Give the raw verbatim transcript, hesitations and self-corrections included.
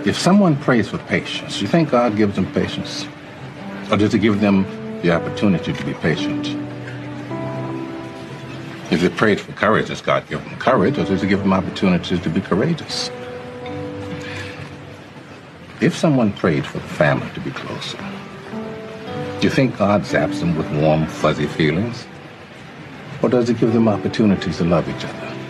If someone prays for patience, you think God gives them patience? Or does he give them the opportunity to be patient? If they prayed for courage, does God give them courage, or does he give them opportunities to be courageous? If someone prayed for the family to be closer, do you think God zaps them with warm, fuzzy feelings? Or does he give them opportunities to love each other?